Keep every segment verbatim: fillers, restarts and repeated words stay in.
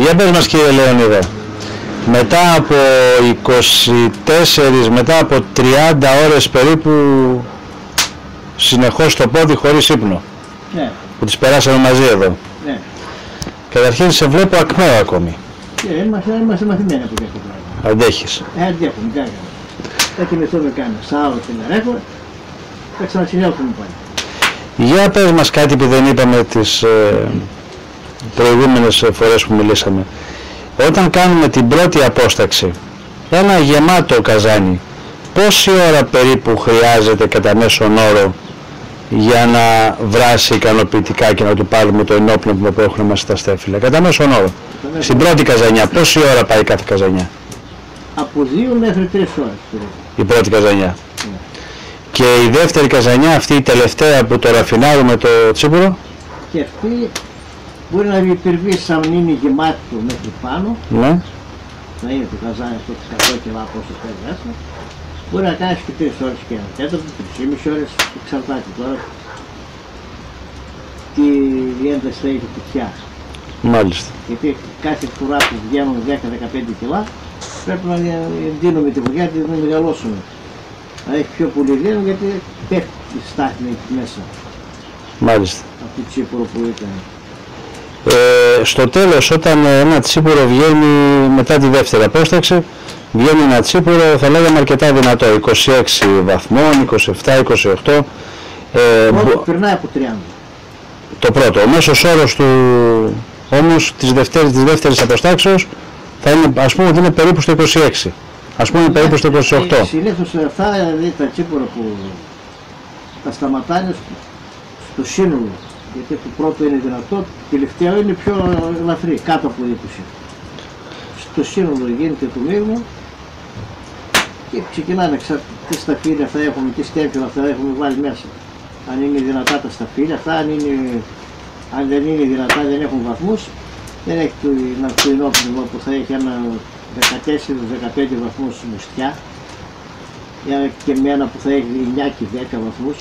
Για πες μας κύριε Λεωνίδα, μετά από είκοσι τέσσερις, μετά από τριάντα ώρες περίπου συνεχώς στο πόδι χωρίς ύπνο, ναι, που τις περάσαμε μαζί εδώ. Ναι. Καταρχήν σε βλέπω ακμαίο ακόμη. Ε, είμαστε, είμαστε μαθημένοι από τέτοια πράγματα. Αντέχεις. Ε, αντέχουμε, τι έκανα. Θα κοιμηθούμε κάνα σάωρο την αρέχω, θα ξανασυνέλθουμε πάλι. Για πες μας κάτι που δεν είπαμε τις ε, προηγούμενες φορές που μιλήσαμε. Όταν κάνουμε την πρώτη απόσταξη, ένα γεμάτο καζάνι, πόση ώρα περίπου χρειάζεται κατά μέσον όρο για να βράσει ικανοποιητικά και να του πάρουμε το ενόπνευμα που έχουν μέσα στα στέφυλλα? Κατά μέσον όρο. Στην πρώτη καζανιά, πόση ώρα πάει κάθε καζανιά? Από δύο μέχρι τρεις ώρες. Η πρώτη καζανιά. Ναι. Και η δεύτερη καζανιά, αυτή η τελευταία που το ραφινάρουμε το τσίπουρο? Και αυτή μπορεί να υπερβεί σαν είναι γεμάτο μέχρι πάνω. Ναι. Να είναι το καζάνι αυτό τις εκατό κιλά πόσο θέλει μέσα. Μπορεί να κάνεις και τρεις ώρες και ένα τέταρτο, τρεις και μισή ώρες, εξαρτάται τώρα τι ένταση θα έχει η κουτιά. Μάλιστα. Γιατί κάθε φορά που βγαίνουν δέκα με δεκαπέντε κιλά πρέπει να δίνουμε τη βουλιά και να μεγαλώσουμε. Να έχει πιο πολύ δύναμη γιατί πέφτει η στάθμη εκεί μέσα. Μάλιστα. Από το τσίπουρο που ήταν. Ε, στο τέλος, όταν ένα τσίπουρο βγαίνει μετά τη δεύτερη απόσταξη, βγαίνει ένα τσίπουρο, θα λέγαμε αρκετά δυνατό, είκοσι έξι βαθμών, είκοσι επτά, είκοσι οκτώ. Ε, πρώτο περνάει από τριάντα. Το πρώτο. Ο μέσος όρος του όμως της δεύτερης, της δεύτερης αποστάξεως θα είναι, ας πούμε ότι είναι περίπου στο είκοσι έξι. Ας πούμε, ναι, περίπου στο είκοσι οκτώ. Συνήθως αυτά δηλαδή τα τσίπουρα που τα σταματάνε στο σύνολο. Γιατί το πρώτο είναι δυνατό, το τελευταίο είναι πιο ελαφρύ, κάτω από είκοσι. Στο σύνολο γίνεται το μείγμα και ξεκινάνε εξαρτάται τι σταφύλια θα έχουμε, τι στέμφυλλα θα έχουμε βάλει μέσα. Αν είναι δυνατά τα σταφύλια, αυτά αν, είναι, αν δεν είναι δυνατά, δεν έχουν βαθμούς, δεν έχει το, το ενόπνευμα που θα έχει ένα δεκατέσσερα με δεκαπέντε βαθμούς μουστιά, και με ένα που θα έχει εννιά και δέκα βαθμούς.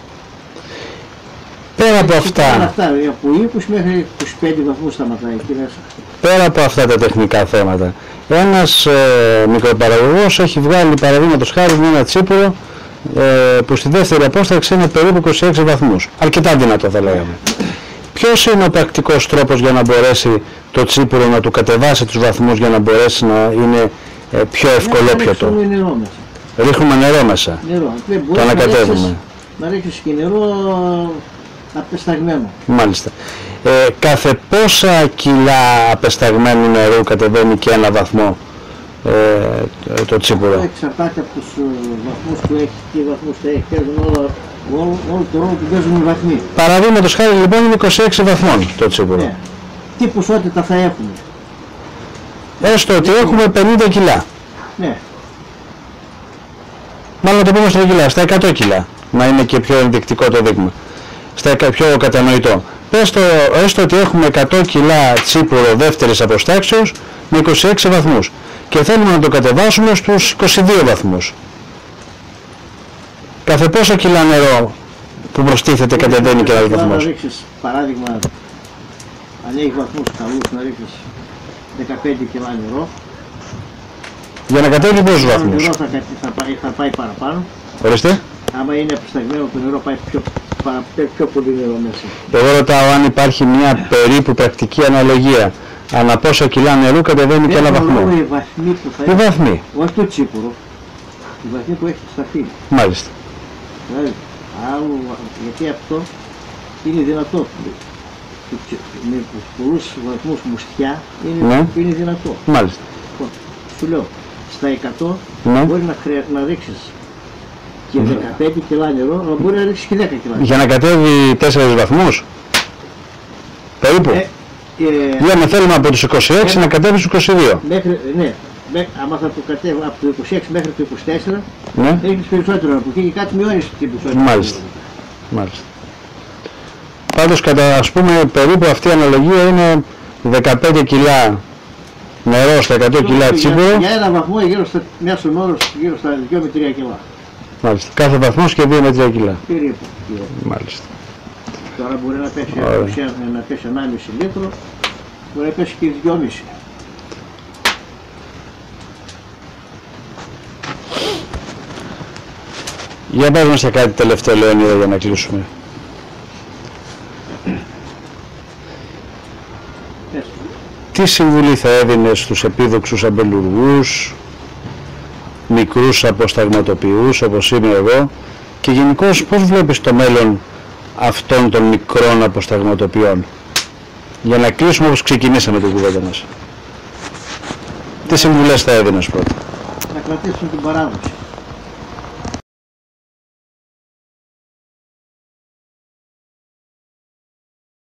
Πέρα από αυτά, αυτά, από είκοσι μέχρι είκοσι πέντε βαθμούς σταματάει εκεί μέσα. Πέρα από αυτά τα τεχνικά θέματα, ένας ε, μικροπαραγωγός έχει βγάλει παραδείγματος χάρη με ένα τσίπουρο ε, που στη δεύτερη απόσταξη είναι περίπου είκοσι έξι βαθμούς. Αρκετά δυνατό θα λέγαμε. Ποιος είναι ο πρακτικός τρόπος για να μπορέσει το τσίπουρο να του κατεβάσει τους βαθμούς για να μπορέσει να είναι ε, πιο ευκολόπιωτο? Να ρίξουμε νερό μέσα. Ρίχνουμε νερό μέσα. Νερό. Το ανακατεύουμε. Να ρίξεις και νερό απεσταγμένο. Μάλιστα. Ε, κάθε πόσα κιλά απεσταγμένου νερού κατεβαίνει και ένα βαθμό ε, το, το τσίπουρο? Εξαρτάται από τους βαθμούς που έχει και οι βαθμούς που έχει. Παίζουν όλο, όλο, όλο το ρόλο που παίζουν οι βαθμοί. Παραδείγματος χάρη λοιπόν είναι είκοσι έξι βαθμών το τσίπουρο. Ναι. Τι ποσότητα θα έχουμε? Έστω ότι έχουμε πενήντα κιλά. Ναι. Μάλλον να το πούμε στα κιλά, στα εκατό κιλά. Να είναι και πιο ενδεικτικό το δείγμα. Στα πιο κατανοητό. Πες το, έστω ότι έχουμε εκατό κιλά τσίπουρο δεύτερης αποστάξεως με είκοσι έξι βαθμούς και θέλουμε να το κατεβάσουμε στους είκοσι δύο βαθμούς. Κάθε πόσα κιλά νερό που προστίθεται κατεβαίνει και ένας βαθμός? Να ρίξεις παράδειγμα, αν έχει βαθμούς καλούς, να ρίξεις δεκαπέντε κιλά νερό. Για να κατέβει πόσους βαθμούς? Το νερό θα, θα, πάει, θα πάει παραπάνω. Ορίστε. Άμα είναι απεσταγμένο το νερό πάει πιο, παρα, πιο πολύ νερό μέσα. Εγώ ρωτάω αν υπάρχει μια περίπου πρακτική αναλογία. Ανά πόσα κιλά νερού κατεβαίνει και ένα βαθμό. Οι βαθμοί που θα οι έχει, βαθμοί. όχι το τσίπουρο, οι βαθμοί που έχει στα φύλλα. Μάλιστα. Δηλαδή, άλλο, γιατί αυτό είναι δυνατό. Με τους πολλούς βαθμούς μουστιά είναι, ναι, είναι δυνατό. Μάλιστα. Σου λέω, στα εκατό ναι, μπορεί να, χρεια... να ρίξεις και δεκαπέντε κιλά νερό, αλλά μπορεί να ρίξεις και δέκα κιλά. Για να κατέβει τέσσερις βαθμούς. Περίπου. Ε, ε, Λέμε θέλουμε από τους είκοσι έξι ε, να κατέβει στους είκοσι δύο. Μέχρι, ναι, άμα θα το κατέβει από το είκοσι έξι μέχρι το είκοσι τέσσερα, ναι, έχεις περισσότερο από εκεί και κάτι μειώνεις την ποσότητα. Μάλιστα. Μάλιστα. Πάντως κατά ας πούμε περίπου αυτή η αναλογία είναι δεκαπέντε κιλά νερό στα εκατό κιλά τσίπουρο. Για, για ένα βαθμό γύρω στα μέσον όρος γύρω στα δύο με τρία κιλά. Μάλιστα. Κάθε βαθμός και δύο με τρία κιλά. Περίπου. Μάλιστα. Τώρα μπορεί να πέσει, να πέσει ενάμιση λίτρο Μπορεί να πέσει και δυόμιση. Για πες μας και κάτι τελευταίο, Λεωνίδα, για να κλείσουμε. Τι συμβουλή θα έδινες στους επίδοξους αμπελουργούς, μικρούς αποσταγματοποιούς όπως είμαι εγώ, και γενικώς πώς βλέπεις το μέλλον αυτών των μικρών αποσταγματοποιών? Για να κλείσουμε όπως ξεκινήσαμε την κουβέντα μας. Τι συμβουλές θα έδινες πρώτα? Να κρατήσουν την παράδοση.